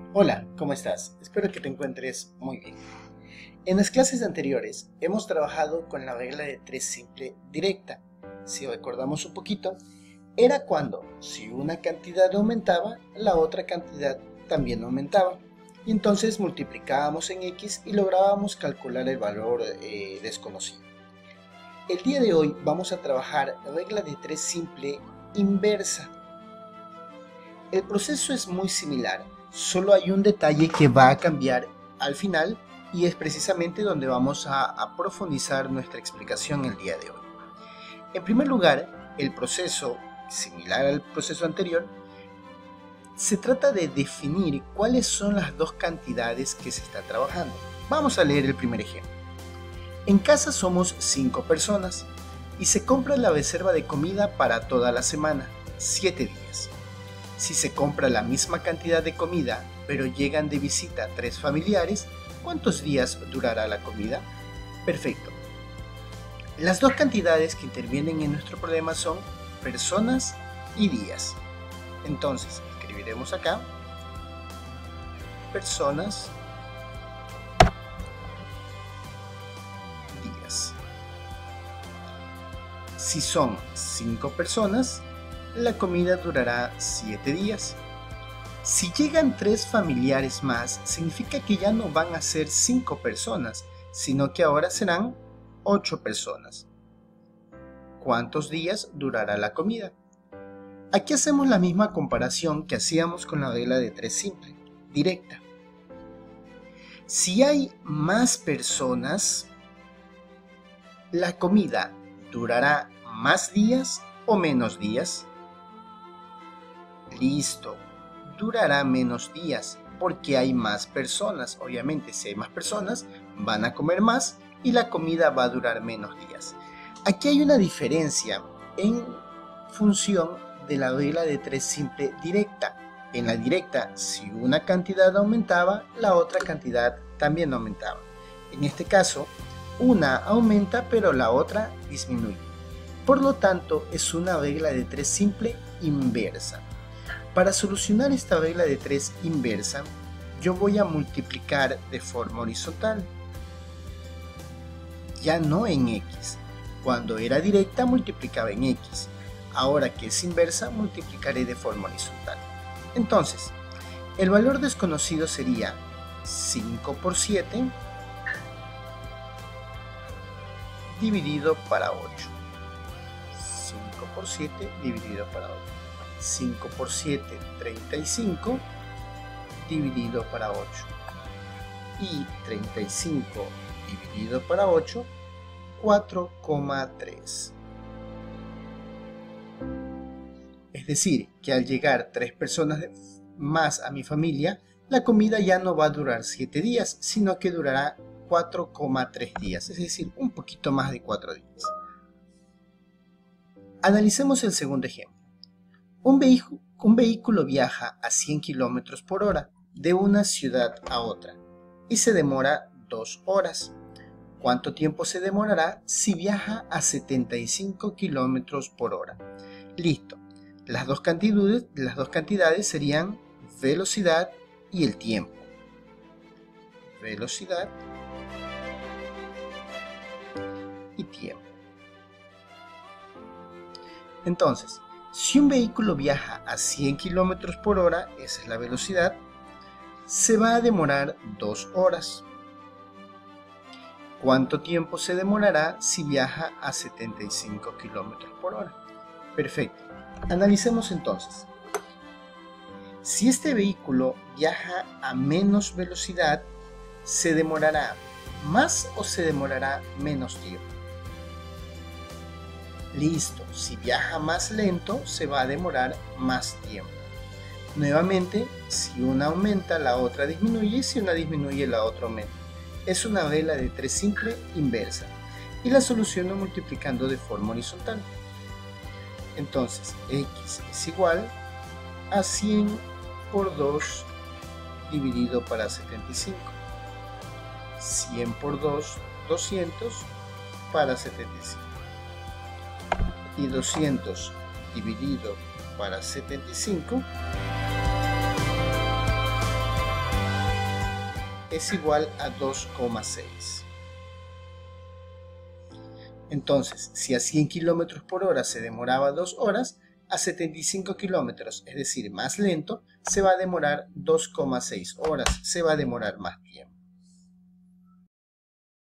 Hola, ¿cómo estás? Espero que te encuentres muy bien. En las clases anteriores hemos trabajado con la regla de 3 simple directa. Si recordamos un poquito, era cuando si una cantidad aumentaba, la otra cantidad también aumentaba. Y entonces multiplicábamos en x y lográbamos calcular el valor desconocido. El día de hoy vamos a trabajar regla de 3 simple inversa. El proceso es muy similar, solo hay un detalle que va a cambiar al final y es precisamente donde vamos a profundizar nuestra explicación el día de hoy. En primer lugar, el proceso, similar al proceso anterior, se trata de definir cuáles son las dos cantidades que se está trabajando. Vamos a leer el primer ejemplo. En casa somos 5 personas y se compra la reserva de comida para toda la semana, 7 días. Si se compra la misma cantidad de comida, pero llegan de visita 3 familiares, ¿cuántos días durará la comida? Perfecto. Las dos cantidades que intervienen en nuestro problema son personas y días. Entonces, escribiremos acá personas, días. Si son 5 personas, la comida durará 7 días. Si llegan 3 familiares más, significa que ya no van a ser 5 personas, sino que ahora serán 8 personas. ¿Cuántos días durará la comida? Aquí hacemos la misma comparación que hacíamos con la regla de 3 simple, directa. Si hay más personas, la comida durará más días o menos días. Listo, durará menos días porque hay más personas. Obviamente, si hay más personas, van a comer más y la comida va a durar menos días. Aquí hay una diferencia en función de la regla de 3 simple directa. En la directa, si una cantidad aumentaba, la otra cantidad también aumentaba. En este caso, una aumenta pero la otra disminuye. Por lo tanto, es una regla de 3 simple inversa. Para solucionar esta regla de 3 inversa, yo voy a multiplicar de forma horizontal, ya no en x. Cuando era directa multiplicaba en x. Ahora que es inversa, multiplicaré de forma horizontal. Entonces, el valor desconocido sería 5 por 7 dividido para 8. 5 por 7 dividido para 8. 5 por 7, 35, dividido para 8. Y 35 dividido para 8, 4,3. Es decir, que al llegar 3 personas más a mi familia, la comida ya no va a durar 7 días, sino que durará 4,3 días, es decir, un poquito más de 4 días. Analicemos el segundo ejemplo. Un vehículo viaja a 100 km por hora de una ciudad a otra y se demora 2 horas. ¿Cuánto tiempo se demorará si viaja a 75 km por hora? Listo. Las dos cantidades serían velocidad y el tiempo. Velocidad y tiempo. Entonces, si un vehículo viaja a 100 km por hora, esa es la velocidad, se va a demorar 2 horas. ¿Cuánto tiempo se demorará si viaja a 75 km por hora? Perfecto. Analicemos entonces. Si este vehículo viaja a menos velocidad, ¿se demorará más o se demorará menos tiempo? Listo, si viaja más lento, se va a demorar más tiempo. Nuevamente, si una aumenta, la otra disminuye, y si una disminuye, la otra aumenta. Es una regla de 3 simple inversa, y la soluciono multiplicando de forma horizontal. Entonces, x es igual a 100 por 2 dividido para 75. 100 por 2, 200 para 75. Y 200 dividido para 75 es igual a 2,6. Entonces, si a 100 km por hora se demoraba 2 horas, a 75 kilómetros, es decir, más lento, se va a demorar 2,6 horas, se va a demorar más tiempo.